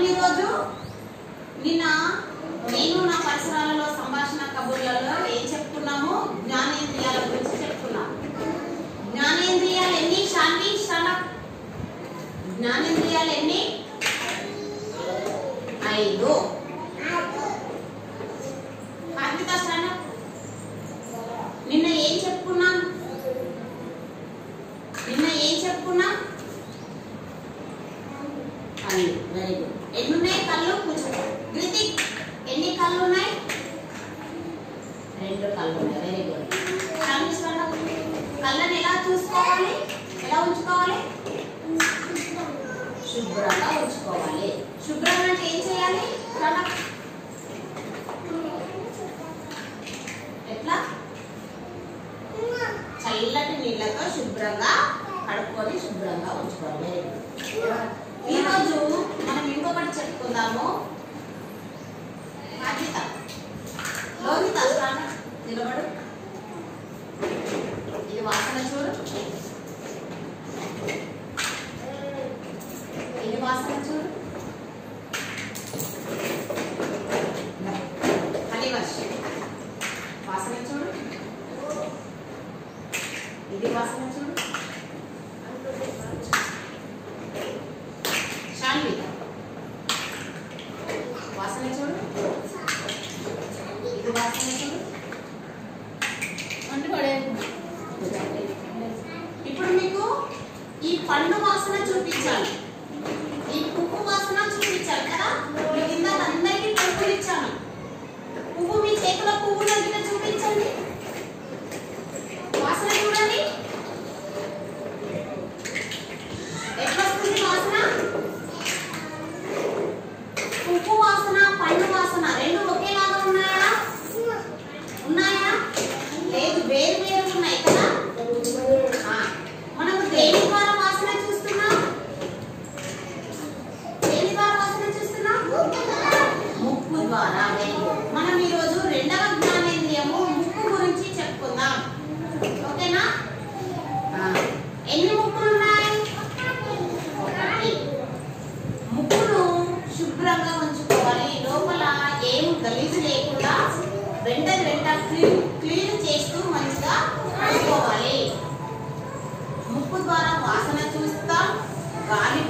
ఈరోజు నిన్న నేను నా పరిసరాలలో సంభాషణ కబుర్లలో ఏం చెప్పుకున్నాము? జ్ఞానేంద్రియాల గురించి చెప్పుకున్నాము. జ్ఞానేంద్రియాలు ఎన్ని? శాంతి స్టాండప్. జ్ఞానేంద్రియాలు ఎన్ని? 5. కార్మిక స్టాండప్. నిన్న ఏం చెప్పుకున్నాం? Very good. ఎన్ని ఉన్నాయి కళ్ళు? కూర్చో. కృతిక్, ఎన్ని కళ్ళు ఉన్నాయి? 2 కళ్ళు ఉన్నాయి. Very good. కళ్ళని ఎలా చూసుకోవాలి? ఎలా ఉంచుకోవాలి? శుభ్రంగా ఉంచుకోవాలి. శుభ్రంగా అంటే ఏం చేయాలి? ఎట్లా? చల్లటి నీళ్ళతో శుభ్రంగా కడుక్కొని శుభ్రంగా ఉంచుకోవాలి. Very good. ఈరోజు మనం ఇంకొకటి చెప్పుకుందాము. బాధ్యత. లోహిత నిలబడు. ఇది వాసన చూడు. ఇది వాసన చూడు. హరివర్ష వాసన చూడు. ఇది వాసన చూడు. వాసన చూడు. ఇది వాసన చూడు. అంటే పడే. ఇప్పుడు మీకు ఈ పండు వాసన చూపించాలి, ఈ పువ్వు వాసన చూపించాలి కదా. మీకు ఇందాక అందరికీ పువ్వులు ఇచ్చాను. పువ్వు మీ చేతిలో పువ్వులు గిట్ట చూపించండి. వాసన చూడండి. ఎట్లా వస్తుంది వాసన? పువ్వు వాసన, పండు వాసన రెండు ఒకేలాగా ఉన్నాయా? ఉన్నాయా? లేదు, వేరు వేరు ఉన్నాయి కదా. మనము దేని ద్వారా వాసన చూస్తున్నాం? దేని ద్వారా వాసన చూస్తున్నాం? ముక్కు ద్వారా. మనం ఈరోజు రెండవ జ్ఞానేంద్రియము ముక్కు గురించి చెప్పుకుందాం. ఓకేనా? ఎన్ని ముక్కులు ఉన్నాయి? 1. ముక్కును శుభ్రంగా ఉంచుకోవాలి. లోపల ఏం గలీజు లేకుండా వెంట క్లీన్ చేస్తూ మంచిగా కడుక్కోవాలి. ముక్కు ద్వారా వాసన చూస్తాం, గాలి